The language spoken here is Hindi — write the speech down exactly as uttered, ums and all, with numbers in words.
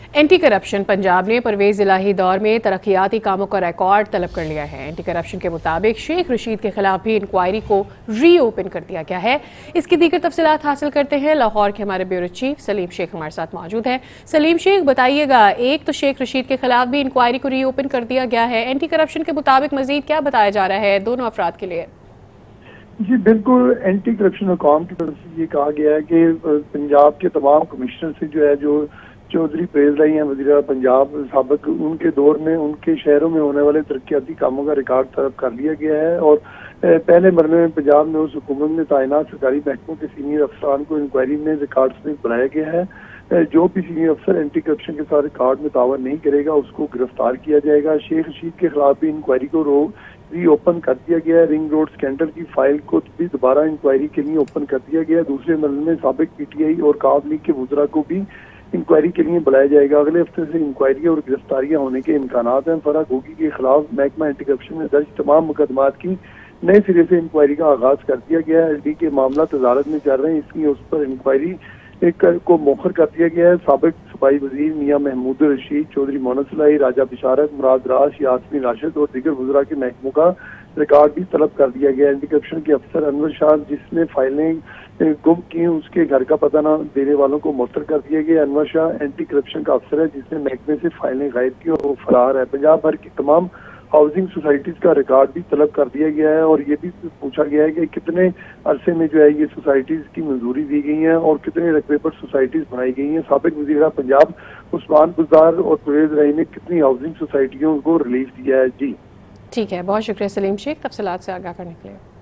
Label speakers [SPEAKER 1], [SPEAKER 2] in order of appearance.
[SPEAKER 1] एंटी करप्शन पंजाब ने परवेज इलाही दौर में तरक्याती कामों का रिकॉर्ड तलब कर लिया है। एंटी करप्शन के मुताबिक शेख रशीद के खिलाफ भी इंक्वायरी को रीओपन कर दिया गया है। इसकी दीगर तफसीलात हासिल करते हैं। लाहौर के हमारे ब्यूरो चीफ सलीम शेख हमारे साथ मौजूद हैं। सलीम शेख, बताइएगा, एक तो शेख रशीद के खिलाफ भी इंक्वायरी को रीओपन कर दिया गया है, एंटी करप्शन के मुताबिक मजीद क्या बताया जा रहा है दोनों अफराद के लिए?
[SPEAKER 2] जी बिल्कुल, एंटी करप्शन हुकाम की तरफ से ये कहा गया है कि पंजाब के तमाम कमिश्नर से जो है जो चौधरी परवेज रही हैं वज़ीर पंजाब साबिक, उनके दौर में उनके शहरों में होने वाले तरक्याती कामों का रिकॉर्ड तलब कर लिया गया है। और पहले मरने में पंजाब में उस हुकूमत में तैनात सरकारी महकमों के सीनियर अफसरान को इंक्वायरी में रिकॉर्ड्स में बुलाया गया है। जो भी सीनियर अफसर एंटी करप्शन के साथ रिकॉर्ड में तावन नहीं करेगा उसको गिरफ्तार किया जाएगा। शेख रशीद के खिलाफ भी इंक्वायरी को रो रीओपन कर दिया गया है। रिंग रोड स्कैंडल की फाइल को भी दोबारा इंक्वायरी के लिए ओपन कर दिया गया है। दूसरे मरने में साबिक पीटीआई और काब लीग के वुज़रा को भी इंक्वायरी के लिए बुलाया जाएगा। अगले हफ्ते से इंक्वायरी और गिरफ्तारियां होने के इम्कानात हैं। फराग होगी के खिलाफ महकमा एंटी करप्शन में दर्ज तमाम मुकदमात की नए सिरे से इंक्वायरी का आगाज कर दिया गया है। एलडी के मामला तजारत में चल रहे हैं, इसलिए उस पर इंक्वायरी एक को मौखर कर दिया गया है। साबिक सूबाई वजीर मियां महमूद रशीद, चौधरी मोहम्मद सलाई, राजा बिशारत, मुराद राश, यास्मीन राशिद और दीगर वुज़रा के महकमों का रिकॉर्ड भी तलब कर दिया गया है। एंटी करप्शन के अफसर अनवर शाह, जिसने फाइलें गुम की, उसके घर का पता न देने वालों को मुअत्तर कर दिया गया। अनवर शाह एंटी करप्शन का अफसर है जिसने महकमे से फाइलें गायब की और वो फरार है। पंजाब भर की तमाम हाउसिंग सोसाइटीज का रिकॉर्ड भी तलब कर दिया गया है और ये भी पूछा गया है कि कितने अरसे में जो है ये सोसाइटीज की मंजूरी दी गई है और कितने रकबे पर सोसाइटीज बनाई गई हैं। साबिक वज़ीर पंजाब उस्मान बुज़दार और परवेज रही ने कितनी हाउसिंग सोसाइटियों को रिलीफ दिया है। जी
[SPEAKER 1] ठीक है, बहुत शुक्रिया सलीम शेख तफसीलात से आगाह करने के लिए।